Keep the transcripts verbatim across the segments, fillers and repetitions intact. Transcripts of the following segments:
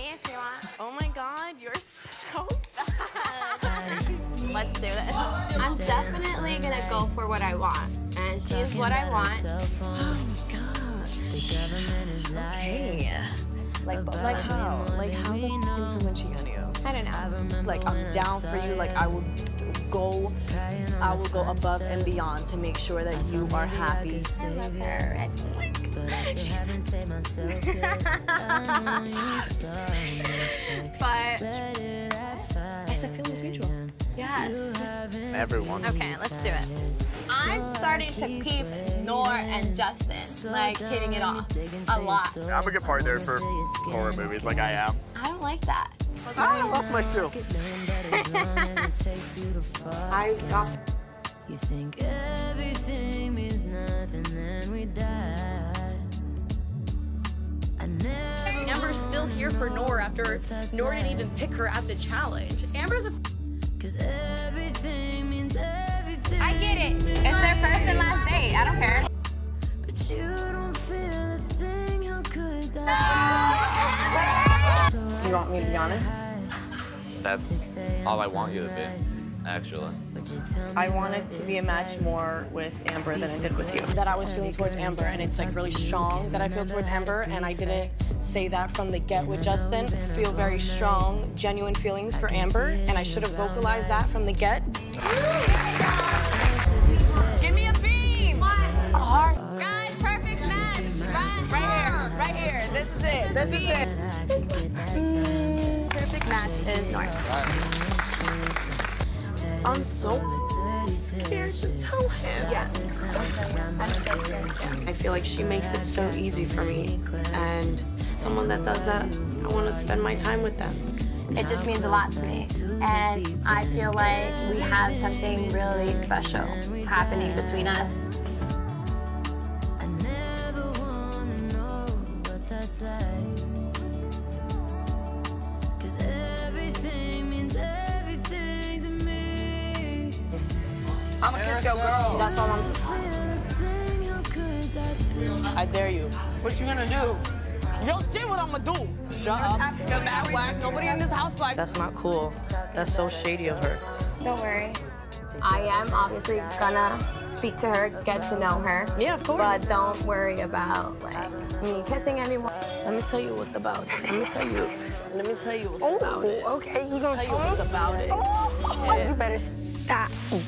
me if you want. Oh my God, you're so bad. Let's do this. I'm definitely gonna go for what I want, and she's what I want. Oh gosh. Okay. Like, like how? Like how can someone cheat on you? I don't know. Like I'm down for you. Like I will go, I will go above and beyond to make sure that you are happy. I love her. But I said feelings mutual. yes. Everyone. Okay, let's do it. I'm starting to peep Nour and Justin, like hitting it off a lot. I'm a good partner for horror movies, like I am. I don't like that. Ah, I lost my shoe. I got. You think everything means nothing, then we die. I never Amber's still here for Nour after Nour didn't even pick her at the challenge. Amber's a Cause everything means everything. I get it. It's their first and last date. I don't care. But you don't feel a thing. How could that be? Do you want me to be honest? That's all I want you to be, actually. I wanted to be a match more with Amber than I did with you. That I was feeling towards Amber, and it's like really strong that I feel towards Amber, and I didn't say that from the get with Justin. Feel very strong, genuine feelings for Amber, and I should have vocalized that from the get. Give me a beam! Hard. Guys, perfect match. Run. Right here, right here. This is it. This is it. Perfect match is Nour. I'm so scared to tell him. Yes. I feel like she makes it so easy for me, and someone that does that, I want to spend my time with them. It just means a lot to me. And I feel like we have something really special happening between us. I never wanna know what that's like. Cause everything means everything to me. I'm a kiss go girl. That's all I'm saying. I dare you. What you gonna do? You'll see what I'm gonna do. Shut up. You're mad whack. Nobody in this house like. That's not cool. That's so shady of her. Don't worry. I am obviously gonna speak to her, get to know her. Yeah, of course. But don't worry about like me kissing anyone. Let me tell you what's about it. Let me tell you. Let me tell you what's Oh, about it. okay. You gonna Tell you what's about it. Oh, Yeah. you better stop.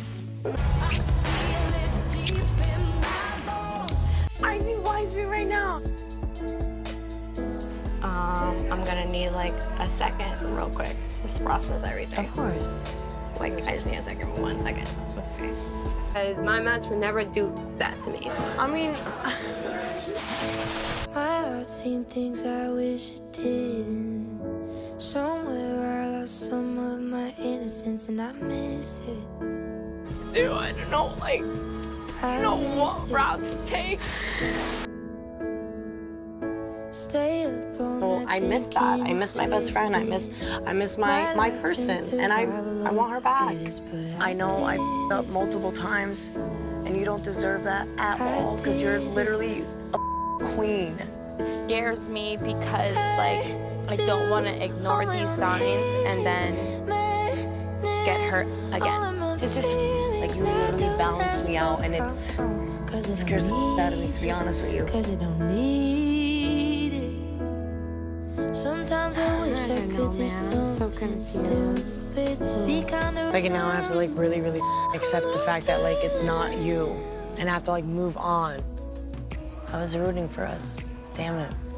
I need wise me right now. Um, I'm gonna need like a second, real quick, to just process everything. Of course. Like, I just need a second, one second. Okay. Because my match would never do that to me. I mean, My heart's seen things I wish it didn't. Somewhere I lost some of my innocence and I miss it. dude, I don't know, like, I you know miss what it. route to take. Stay up all Well, night I miss that. I thinking miss my best friend. I miss, I miss my my person, and I I want her back. I know I f***ed up multiple times, and you don't deserve that at all, because you're literally a queen. It scares me because, like, I don't want to ignore these signs and then get hurt again. It's just like you literally balance me out, and it's it scares the f*** out of me, to be honest with you. Cause I don't need it. Sometimes I wish I, I don't could know, do man. I'm so something confused. stupid. Be kind of Like, now I have to like really, really accept the fact that like it's not you, and I have to like move on. I was rooting for us. Damn it.